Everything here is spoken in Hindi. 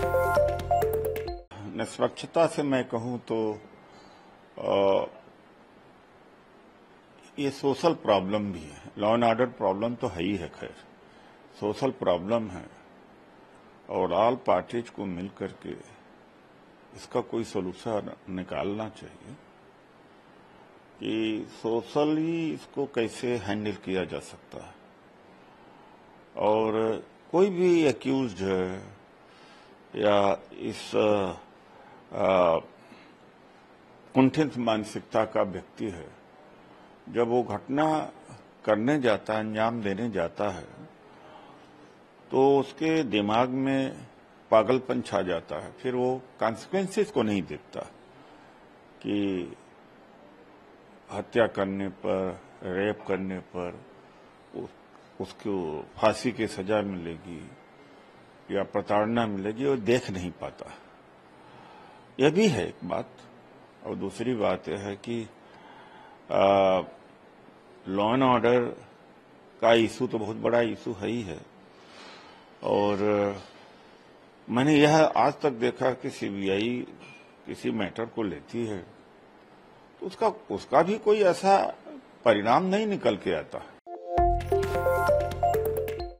निष्पक्षता से मैं कहूं तो ये सोशल प्रॉब्लम भी है। लॉ एंड ऑर्डर प्रॉब्लम तो है ही है, खैर सोशल प्रॉब्लम है और ऑल पार्टीज को मिलकर के इसका कोई सोल्यूशन निकालना चाहिए कि सोशली इसको कैसे हैंडल किया जा सकता है। और कोई भी एक्यूज्ड है या इस कुंठित मानसिकता का व्यक्ति है, जब वो घटना करने जाता है, अंजाम देने जाता है, तो उसके दिमाग में पागलपन छा जाता है। फिर वो कॉन्सिक्वेंसेस को नहीं देखता कि हत्या करने पर, रेप करने पर उसको फांसी की सजा मिलेगी या प्रताड़ना मिलेगी, वो देख नहीं पाता। यह भी है एक बात। और दूसरी बात यह है कि लॉ एंड ऑर्डर का इशू तो बहुत बड़ा इशू है ही है। और मैंने यह आज तक देखा कि सीबीआई किसी मैटर को लेती है तो उसका भी कोई ऐसा परिणाम नहीं निकल के आता।